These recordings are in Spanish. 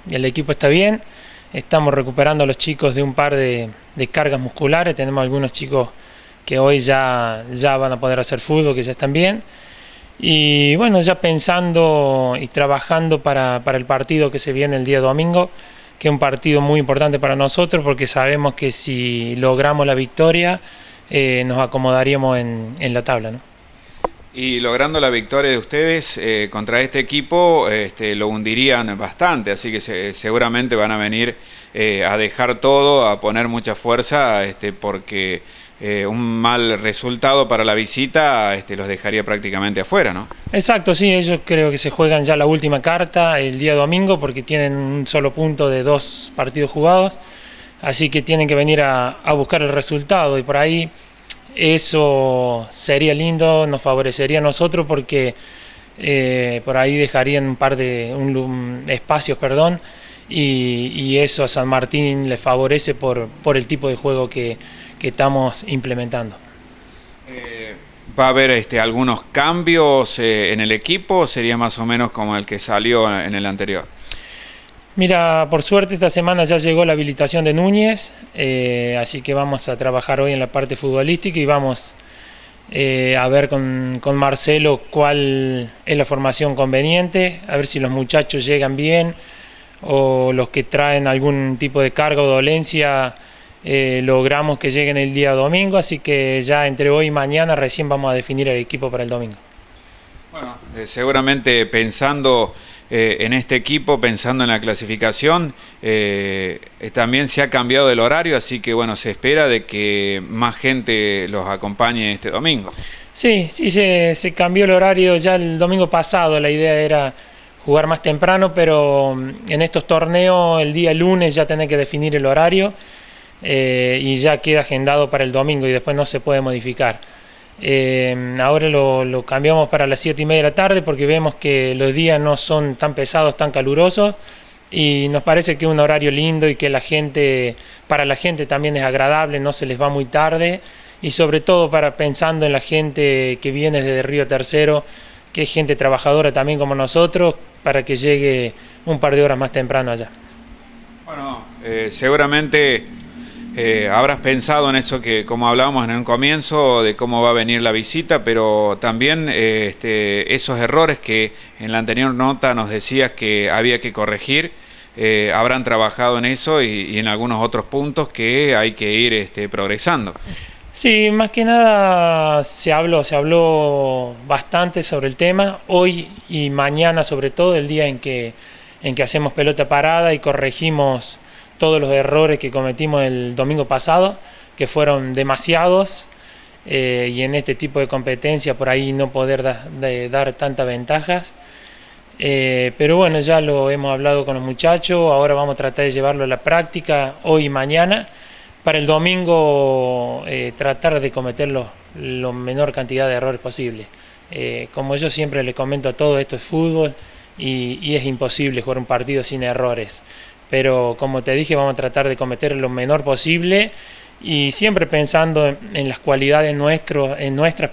el equipo está bien, estamos recuperando a los chicos de un par de cargas musculares, tenemos algunos chicos que hoy ya van a poder hacer fútbol, que ya están bien. Y bueno, ya pensando y trabajando para el partido que se viene el día domingo, que es un partido muy importante para nosotros porque sabemos que si logramos la victoria nos acomodaríamos en la tabla, ¿no? Y logrando la victoria de ustedes contra este equipo, lo hundirían bastante, así que seguramente van a venir a dejar todo, a poner mucha fuerza, porque un mal resultado para la visita los dejaría prácticamente afuera, ¿no? Exacto, sí, ellos creo que se juegan ya la última carta el día domingo porque tienen un solo punto de 2 partidos jugados, así que tienen que venir a buscar el resultado y por ahí eso sería lindo, nos favorecería a nosotros porque por ahí dejarían un par de espacios, perdón, y eso a San Martín le favorece por el tipo de juego que estamos implementando. ¿Va a haber algunos cambios en el equipo? ¿Sería más o menos como el que salió en el anterior? Mira, por suerte esta semana ya llegó la habilitación de Núñez, así que vamos a trabajar hoy en la parte futbolística y vamos a ver con Marcelo cuál es la formación conveniente, a ver si los muchachos llegan bien o los que traen algún tipo de carga o dolencia logramos que lleguen el día domingo, así que ya entre hoy y mañana recién vamos a definir el equipo para el domingo. Bueno, seguramente pensando en este equipo, pensando en la clasificación, también se ha cambiado el horario, así que bueno, se espera de que más gente los acompañe este domingo. Sí, se cambió el horario ya el domingo pasado, la idea era jugar más temprano, pero en estos torneos el día lunes ya tenés que definir el horario y ya queda agendado para el domingo y después no se puede modificar. Ahora lo cambiamos para las 7:30 de la tarde porque vemos que los días no son tan pesados, tan calurosos y nos parece que es un horario lindo y que para la gente también es agradable, no se les va muy tarde y sobre todo pensando en la gente que viene desde Río Tercero, que es gente trabajadora también como nosotros, para que llegue un par de horas más temprano allá. Bueno, seguramente habrás pensado en eso que, como hablábamos en un comienzo, de cómo va a venir la visita, pero también esos errores que en la anterior nota nos decías que había que corregir, habrán trabajado en eso y en algunos otros puntos que hay que ir progresando. Sí, más que nada se habló bastante sobre el tema, hoy y mañana sobre todo, el día en que hacemos pelota parada y corregimos todos los errores que cometimos el domingo pasado, que fueron demasiados, y en este tipo de competencia por ahí no poder dar tantas ventajas. Pero bueno, ya lo hemos hablado con los muchachos, ahora vamos a tratar de llevarlo a la práctica hoy y mañana, para el domingo tratar de cometer la menor cantidad de errores posible. Como yo siempre le comento a todos, esto es fútbol y es imposible jugar un partido sin errores. Pero como te dije, vamos a tratar de cometer lo menor posible y siempre pensando en las cualidades nuestras,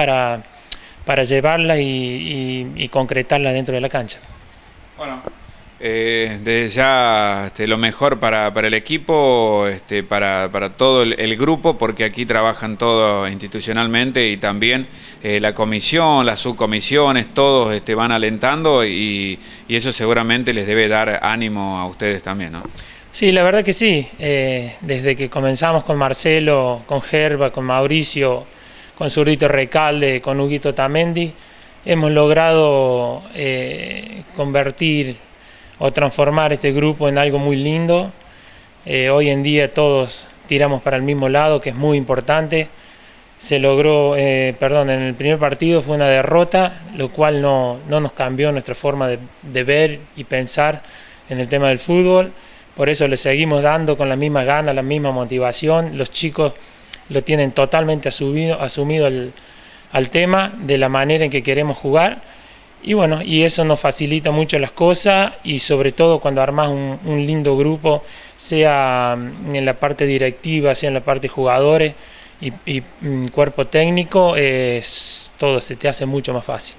para llevarlas y concretarlas dentro de la cancha. Bueno, desde ya lo mejor para el equipo, para todo el grupo, porque aquí trabajan todos institucionalmente y también la comisión, las subcomisiones, todos van alentando y eso seguramente les debe dar ánimo a ustedes también, ¿no? Sí, la verdad que sí. Desde que comenzamos con Marcelo, con Gerba, con Mauricio, con Zurdito Recalde, con Huguito Tamendi, hemos logrado convertir o transformar este grupo en algo muy lindo. Hoy en día todos tiramos para el mismo lado, que es muy importante. Se logró, en el primer partido fue una derrota, lo cual no nos cambió nuestra forma de ver y pensar en el tema del fútbol. Por eso le seguimos dando con la misma gana, la misma motivación. Los chicos lo tienen totalmente asumido al tema de la manera en que queremos jugar. Y bueno, y eso nos facilita mucho las cosas y sobre todo cuando armas un lindo grupo, sea en la parte directiva, sea en la parte de jugadores y cuerpo técnico, todo se te hace mucho más fácil.